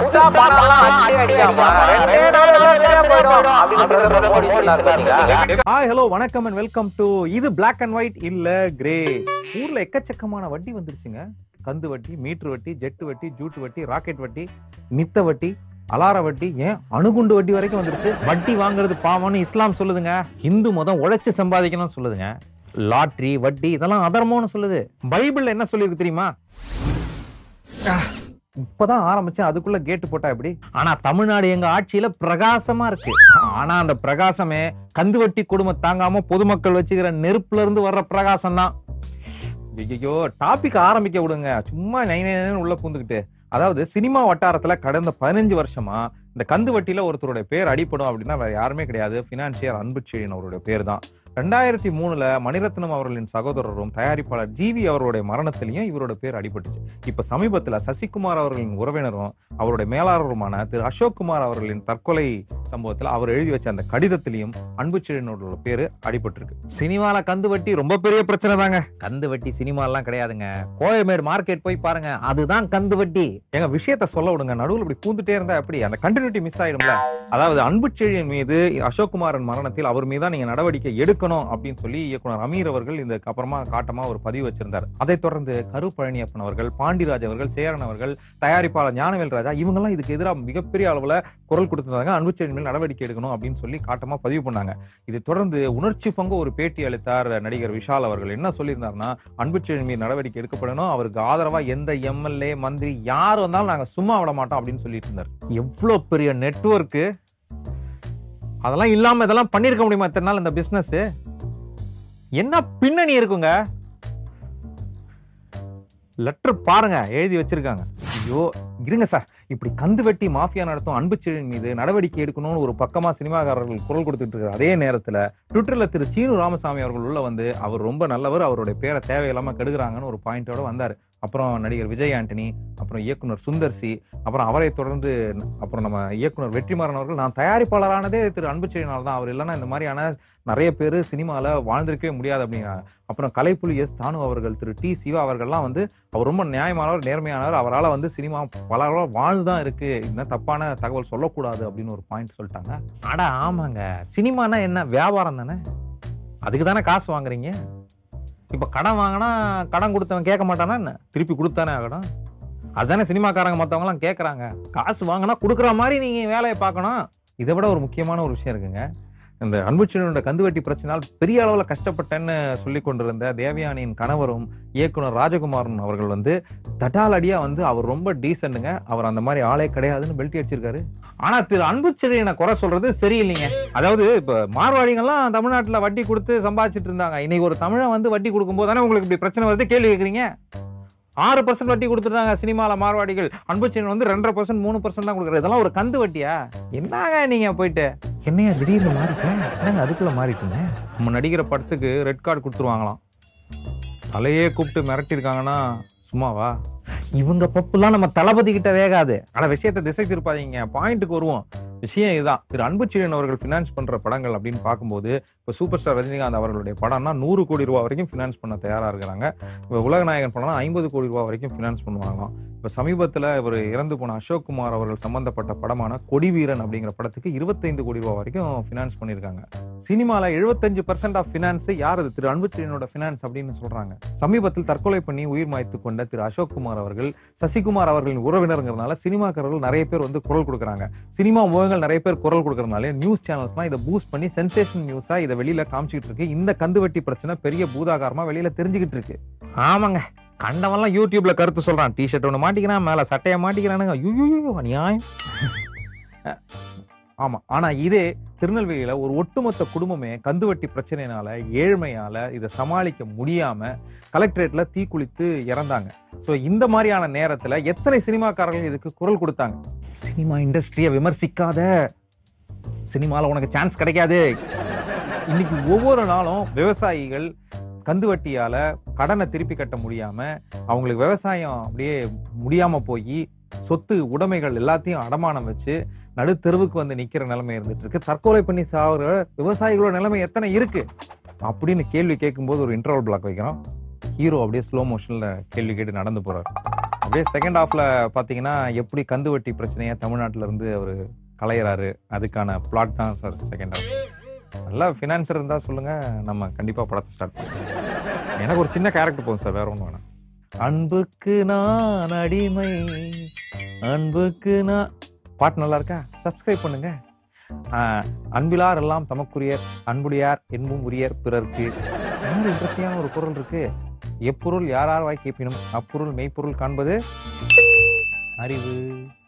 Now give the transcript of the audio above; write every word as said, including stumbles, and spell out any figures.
பெருசா பணம்லாம் அடி அடிக்காம ரெண்டே நாள்ல சரியா போயிடும் அப்படிங்கறத மோடி சொன்னாரு பாத்தீங்களா. ஹாய் ஹலோ வணக்கம் அண்ட் வெல்கம் டு இது பிளாக் அண்ட் ஒயிட் இல்ல கிரே. ஊர்ல எக்கச்சக்கமான வட்டி வந்துருச்சுங்க. கந்து வட்டி, மீட்டர் வட்டி, ஜெட்டு வட்டி, ஜூட்டு வட்டி, ராக்கெட் வட்டி, மித்த வட்டி, அலார வட்டி, ஏன் அணுகுண்டு வட்டி வரைக்கும் வந்துருச்சு. வட்டி வாங்குறது பாவம்னு இஸ்லாம் சொல்லுதுங்க. இந்து மதம் உழைச்சு சம்பாதிக்கணும்னு சொல்லுதுங்க. லாட்ரி, வட்டி இதெல்லாம் அதர்மம்னு சொல்லுது. பைபிள்ல என்ன சொல்லிருக்கு தெரியுமா? இப்பதான் ஆரம்பிச்சேன், அதுக்குள்ள கேட்டு போட்டா எப்படி? ஆனா தமிழ்நாடு எங்க ஆட்சியில பிரகாசமா இருக்கு. ஆனா அந்த பிரகாசமே கந்து வட்டி கொடுமை தாங்காம பொதுமக்கள் வச்சுக்கிற நெருப்புல இருந்து வர்ற பிரகாசம் தான். ஐயோ, டாபிக் ஆரம்பிக்க விடுங்க, சும்மா நை நைன்னு உள்ள பூந்துக்கிட்டு. அதாவது சினிமா வட்டாரத்துல கடந்த பதினஞ்சு வருஷமா இந்த கந்து வட்டியில ஒருத்தருடைய பேர் அடிப்படும் அப்படின்னா வேற யாருமே கிடையாது, ஃபினான்சியர் அன்புச்செழியன் அவருடைய பேர் தான். ரெண்டாயிரத்தி மூணுல மணிரத்னம் அவர்களின் சகோதரரும் தயாரிப்பாளர் ஜிவி அவருடைய மரணத்திலையும் இவரோட பேர் அடிபட்டுச்சு. இப்ப சமீபத்துல சசிகுமார் அவர்களின் உறவினரும் அவருடைய மேலாளருமான திரு அசோக் குமார் அவர்களின் தற்கொலை சம்பவத்துல அவர் எழுதி வச்ச அந்த கடிதத்திலையும் அன்புச்செழியனோட பேரு அடிபட்டிருக்கு. சினிமால கந்து வட்டி ரொம்ப பெரிய பிரச்சனை தாங்க. கந்து வட்டி சினிமா எல்லாம் கிடையாதுங்க. கோயமேடு மார்க்கெட் போய் பாருங்க, அதுதான் கந்து வட்டி. எங்க விஷயத்த சொல்ல விடுங்க, நடுவில் இப்படி பூந்துட்டே இருந்தா எப்படி? அந்த கண்டினியூட்டி மிஸ் ஆயிடும்ல. அதாவது அன்புச்செழியன் மீது அசோக் குமாரின் மரணத்தில் அவர் மீதான் நீங்க நடவடிக்கை எடுக்கணும் அப்படின்னு சொல்லி இயக்குனர் அமீர் அவர்கள் இந்த அப்புறமா காட்டமா ஒரு பதிவு வச்சிருந்தார். அதை தொடர்ந்து கரு பழனியப்பன் அவர்கள், பாண்டிராஜ் அவர்கள், சேரன் அவர்கள், தயாரிப்பாளர் ஞானவேல் ராஜா இவங்க எல்லாம் இதுக்கு எதிராக மிகப்பெரிய அளவுல குரல் கொடுத்திருந்தாங்க. அன்புச்செழியன் மேல் நடவடிக்கை எடுக்கணும் அப்படின்னு சொல்லி காட்டமா பதிவு பண்ணாங்க. இதை தொடர்ந்து உணர்ச்சி பங்கு ஒரு பேட்டி அளித்தார் நடிகர் விஷால் அவர்கள். என்ன சொல்லியிருந்தாருன்னா, அன்புச்செழியன் மீது நடவடிக்கை எடுக்கப்படணும், அவருக்கு ஆதரவா எந்த எம்எல்ஏ மந்திரி யார் வந்தாலும் நாங்க சும்மா விட மாட்டோம் அப்படின்னு சொல்லிட்டு இருந்தார். எவ்வளவு பெரிய நெட்வொர்க்! அதெல்லாம் இல்லாம இதெல்லாம் பண்ணிருக்க முடியுமா இத்தனை நாள் இந்த பிசினஸ்? என்ன பின்னணி இருக்குங்க? லெட்டர் பாருங்க, எழுதி வச்சிருக்காங்க. ஐயோ இருங்க சார், இப்படி கந்து வெட்டி மாஃபியா நடத்தும் அன்புச்செழியன் மீது நடவடிக்கை எடுக்கணும்னு ஒரு பக்கமா சினிமாக்காரர்கள் குரல் கொடுத்துட்டு இருக்கிற அதே நேரத்துல ட்விட்டர்ல திரு சீனு ராமசாமி அவர்கள் உள்ள வந்து அவர் ரொம்ப நல்லவர், அவருடைய பேரை தேவையில்லாம கெடுக்கிறாங்கன்னு ஒரு பாயிண்டோட வந்தாரு. அப்புறம் நடிகர் விஜய் ஆண்டனி, அப்புறம் இயக்குனர் சுந்தர்சி, அப்புறம் அவரை தொடர்ந்து அப்புறம் நம்ம இயக்குனர் வெற்றிமாறன் அவர்கள், நான் தயாரிப்பாளரானதே திரு அன்புச்செழியனால் தான், அவர் இல்லைன்னா இந்த மாதிரியான நிறைய பேர் சினிமாவில் வாழ்ந்திருக்கவே முடியாது அப்படிங்கிறாங்க. அப்புறம் கலைப்புலி எஸ் தானு அவர்கள், திரு டி சிவா அவர்கள்லாம் வந்து அவர் ரொம்ப நியாயமானவர், நேர்மையானவர், அவரால் வந்து சினிமா பல வாழ்ந்துதான் இருக்கு, இந்த தப்பான தகவல் சொல்லக்கூடாது அப்படின்னு ஒரு பாயிண்ட் சொல்லிட்டாங்க. ஆடா ஆமாங்க, சினிமானா என்ன வியாபாரம் தானே, அதுக்கு தானே காசு வாங்குறீங்க. இப்ப கடன் வாங்கினா கடன் கொடுத்தவன் கேட்க மாட்டானா என்ன? திருப்பி கொடுத்தானே ஆகணும். அதுதானே சினிமாக்காரங்க மற்றவங்க எல்லாம் கேட்கறாங்க. காசு வாங்கினா கொடுக்குற மாதிரி நீங்க வேலையை பார்க்கணும். இதை விட ஒரு முக்கியமான ஒரு விஷயம் இருக்குங்க. இந்த அன்புச்செழியனோட கந்துவட்டி பிரச்சனால் பெரிய அளவில் கஷ்டப்பட்டேன்னு சொல்லி கொண்டிருந்த தேவயானியின் கணவரும் இயக்குனர் ராஜகுமாரன் அவர்கள் வந்து தட்டாலடியா வந்து அவர் ரொம்ப டீசென்ட்டுங்க, அவர் அந்த மாதிரி ஆளே கிடையாதுன்னு பெல்ட் அடிச்சிருக்காரு. ஆனா திரு அன்புச்செழியனை குறை சொல்றது சரியில்லைங்க. அதாவது இப்ப மார்வாடிகள்லாம் தமிழ்நாட்டில் வட்டி கொடுத்து சம்பாதிச்சிட்டு இருந்தாங்க. இன்னைக்கு ஒரு தமிழன் வந்து வட்டி கொடுக்கும் போது தானே உங்களுக்கு இப்படி பிரச்சனை வருது கேள்வி கேட்குறீங்க. ஆறு பர்சன்ட் வட்டி கொடுத்துட்டாங்க சினிமால மார்வாடிகள், அன்புச்செழியன் வந்து ரெண்டரை பர்சன்ட் மூணு பர்சன்ட் தான் கொடுக்குறது. இதெல்லாம் ஒரு கந்து வட்டியா? என்னங்க நீங்க போயிட்டு என்னையா திடீர்னு மாறிட்டேன்? என்னங்க அதுக்குள்ள மாறிட்டுங்க? நம்ம நடிக்கிற படத்துக்கு ரெட் கார்டு கொடுத்துருவாங்களாம். தலையே கூப்பிட்டு மிரட்டிருக்காங்கன்னா சும்மாவா? இவங்க பப்புலாம் நம்ம தளபதி கிட்ட வேகாது. ஆனா விஷயத்தை திசை திருப்பாதீங்க, பாயிண்ட்டுக்கு வருவோம். விஷயம் இதுதான். திரு அன்புச்செழியன் அவர்கள் ஃபினான்ஸ் பண்ற படங்கள் அப்படின்னு பார்க்கும்போது இப்போ சூப்பர் ஸ்டார் ரஜினிகாந்த் அவர்களுடைய படம்னா நூறு கோடி ரூபாய் வரைக்கும் ஃபினான்ஸ் பண்ண தயாரா இருக்கிறாங்க. இப்போ உலகநாயகன் படம்னா ஐம்பது கோடி ரூபாய் வரைக்கும் ஃபினான்ஸ் பண்ணுவாங்களாம். இப்போ சமீபத்தில் இவர் இறந்து போன அசோக் குமார் அவர்கள் சம்பந்தப்பட்ட படமான கொடி வீரன் அப்படிங்கிற படத்துக்கு இருபத்தைந்து கோடி ரூபாய் வரைக்கும் ஃபினான்ஸ் பண்ணியிருக்காங்க. சினிமாவில் எழுபத்தஞ்சு பர்சன்ட் ஆஃப் ஃபினான்ஸ் யார்? அது திரு அன்புச்செழியனோட ஃபினான்ஸ் அப்படின்னு சொல்றாங்க. சமீபத்தில் தற்கொலை பண்ணி உயிர் மாய்த்து கொண்ட திரு அசோக் குமார் அவர்கள் சசிகுமார் அவர்களின் உறவினருங்கிறதுனால சினிமாக்காரர்கள் நிறைய பேர் வந்து குரல் கொடுக்குறாங்க. சினிமா முகங்கள் நிறைய பேர் குரல் கொடுக்கறதுனால நியூஸ் சேனல்ஸ்லாம் இதை பூஸ்ட் பண்ணி சென்சேஷன் நியூஸா இதை வெளியில காமிச்சிட்டு இருக்கு. இந்த கந்துவட்டி பிரச்சனை பெரிய பூதாகாரமா வெளியில தெரிஞ்சுக்கிட்டு இருக்கு. ஆமாங்க, கண்டவெல்லாம் யூடியூப்ல கருத்து சொல்றான். டிஷர்ட் ஒன்று மாட்டிக்கிறான், மேல சட்டையை மாட்டிக்கிறானுங்க. ஐயோ நியாயம். ஆமா, ஆனா இதே திருநெல்வேலியில ஒரு ஒட்டுமொத்த குடும்பமே கந்துவட்டி பிரச்சனையினால ஏழ்மையால இதை சமாளிக்க முடியாம கலெக்டரேட்ல தீக்குளித்து இறந்தாங்க. சோ இந்த மாதிரியான நேரத்துல எத்தனை சினிமாக்காரர்கள் இதுக்கு குரல் கொடுத்தாங்க? சினிமா இண்டஸ்ட்ரியை விமர்சிக்காத, சினிமால உனக்கு சான்ஸ் கிடைக்காது. இன்னைக்கு ஒவ்வொரு நாளும் விவசாயிகள் கந்துவட்டியால கடனை திருப்பி கட்ட முடியாம அவங்களுக்கு விவசாயம் அப்படியே முடியாம போய் சொத்து உடைமைகள் எல்லாத்தையும் அடமானம் வச்சு நடுத்தெருவுக்கு வந்து நிக்கிற நிலைமை இருந்துட்டு இருக்கு. தற்கொலை பண்ணி சாகுற விவசாயிகளோட நிலைமை எத்தனை இருக்கு அப்படின்னு கேள்வி கேட்கும்போது ஒரு இன்டர்வல் பிளாக் வைக்கிறோம். ஹீரோ அப்படியே ஸ்லோ மோஷன்ல கேள்வி கேட்டு நடந்து போறாரு. அப்படியே செகண்ட் ஹாஃப்ல பாத்தீங்கன்னா எப்படி கந்து வட்டி பிரச்சனையை தமிழ்நாட்டுல இருந்து அவரு களையறாரு, அதுக்கான பிளாட் தான் சார் செகண்ட் ஹாஃப். நல்லா ஃபினான்சர் இருந்தா சொல்லுங்க, நம்ம கண்டிப்பா படத்தை ஸ்டார்ட் பண்ணுவோம். எனக்கு ஒரு சின்ன கேரக்டர் போதும் சார், வேற ஒன்றும் வேணாம். அன்புக்கு நான் அடிமை, அன்புக்கு நான். பாட்டு நல்லா இருக்கா? சப்ஸ்கிரைப் பண்ணுங்க. அன்பிலார் எல்லாம் தமக்குரியர், அன்புடையார் என்பும் உரியர் பிறர்க்கு. இன்னொரு இன்ட்ரெஸ்டிங்கான ஒரு குறள் இருக்கு. எப்பொருள் யாரார் வாய் கேட்பினும் அப்பொருள் மெய்ப்பொருள் காண்பது அறிவு.